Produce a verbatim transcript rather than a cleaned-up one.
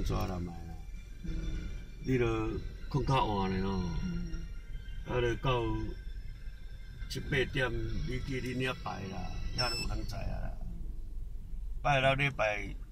抓人来啦，你著困较晚咧吼，啊，著到七八点，你去恁遐拜啦，遐就有人知啊啦。拜了礼拜